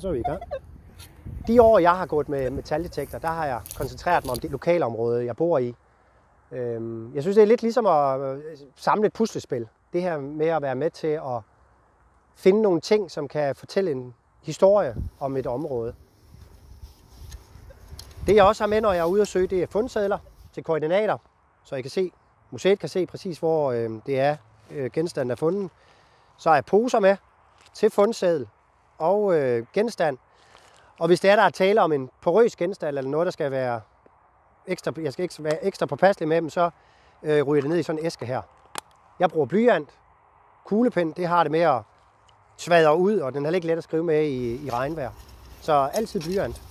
Og så er vi i gang. De år, jeg har gået med metaldetektor, der har jeg koncentreret mig om det lokalområde, jeg bor i. Jeg synes, det er lidt ligesom at samle et puslespil. Det her med at være med til at finde nogle ting, som kan fortælle en historie om et område. Det jeg også har med, når jeg er ude at søge, det er fundsedler til koordinater, så I kan se, museet kan se præcis, hvor det er, genstanden er fundet. Så har jeg poser med til fundseddel og genstand. Og hvis det er, der er tale om en porøs genstand, eller noget, der skal være ekstra, jeg skal ikke være ekstra påpasselig med dem, så ryger det ned i sådan en æske her. Jeg bruger blyant, kuglepen, det har det med at svadre ud, og den er ikke let at skrive med i regnvejr. Så altid blyant.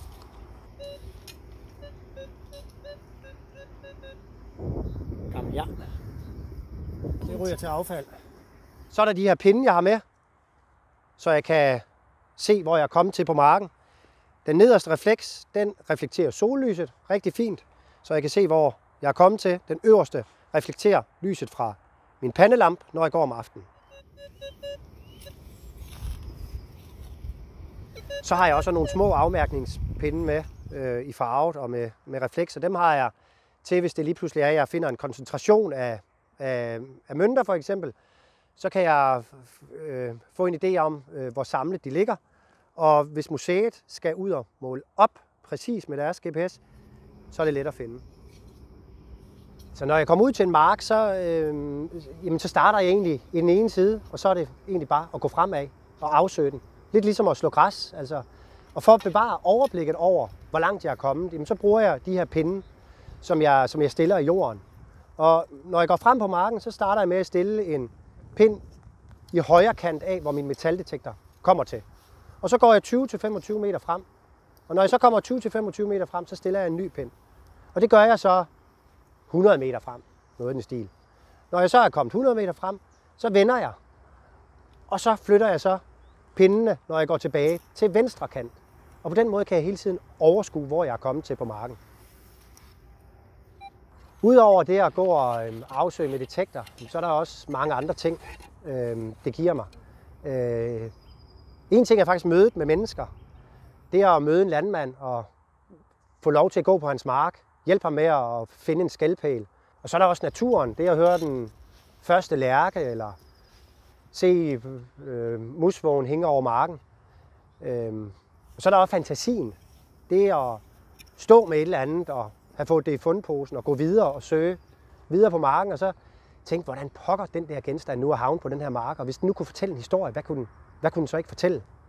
Jamen ja, det ryger til affald. Så er der de her pinde, jeg har med, så jeg kan se, hvor jeg er kommet til på marken. Den nederste refleks, den reflekterer sollyset rigtig fint, så jeg kan se, hvor jeg er kommet til. Den øverste reflekterer lyset fra min pandelampe, når jeg går om aftenen. Så har jeg også nogle små afmærkningspinde med i farvet og med reflekser. Dem har jeg til, hvis det lige pludselig er, at jeg finder en koncentration af mønter for eksempel. Så kan jeg få en idé om, hvor samlet de ligger. Og hvis museet skal ud og måle op præcis med deres GPS, så er det let at finde. Så når jeg kommer ud til en mark, så starter jeg egentlig i den ene side, og så er det egentlig bare at gå fremad og afsøge den. Lidt ligesom at slå græs. Altså. Og for at bevare overblikket over, hvor langt jeg er kommet, så bruger jeg de her pinde, som jeg stiller i jorden. Og når jeg går frem på marken, så starter jeg med at stille en pind i højre kant af, hvor min metaldetektor kommer til. Og så går jeg 20-25 meter frem. Og når jeg så kommer 20-25 meter frem, så stiller jeg en ny pind. Og det gør jeg så 100 meter frem. Noget i den stil. Når jeg så er kommet 100 meter frem, så vender jeg. Og så flytter jeg så pindene, når jeg går tilbage til venstre kant. Og på den måde kan jeg hele tiden overskue, hvor jeg er kommet til på marken. Udover det at gå og afsøge med detektor, så er der også mange andre ting, det giver mig. En ting er faktisk mødet med mennesker. Det er at møde en landmand og få lov til at gå på hans mark, hjælpe ham med at finde en skalpæl. Og så er der også naturen. Det er at høre den første lærke, eller se musvågen hænge over marken. Og så er der også fantasien. Det er at stå med et eller andet og have fået det i fundposen og gå videre og søge videre på marken. Og så tænke, hvordan pokker den der genstand nu er havnet på den her mark. Og hvis den nu kunne fortælle en historie, hvad kunne den så ikke fortælle?